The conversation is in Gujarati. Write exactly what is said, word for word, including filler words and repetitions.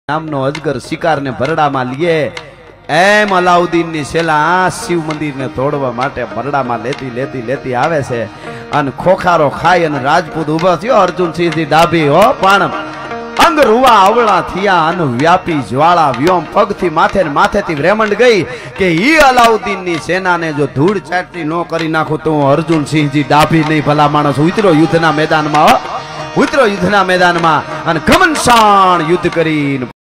નામનો અજગર શિકારને ભરડામાં લીએ એમ અલાઉદ્દીનની સેલા આ શિવ મંદિરને તોડવા માટે ભરડામાં લેતી લેતી લેતી આવે છે અને ખોખારો ખાઈ અને રાજપૂત ઉભો થયો અર્જુનસિંહથી ડાભી હો પણ અંગ રૂવા અવળા થયા અને વ્યાપી જ્વાળા વ્યોમ પગથી માથે ને માથેથી રેમંડ ગઈ કે ઈ અલાઉદ્દીનની સેનાને જો ધૂળ ચાટતી ન કરી નાખું તો હું અર્જુનસિંહજી ડાભી નહીં ભલા માણસ ઉતરો યુદ્ધના મેદાનમાં ઉતરો યુદ્ધના મેદાનમાં અને ઘમનસાણ યુદ્ધ કરીને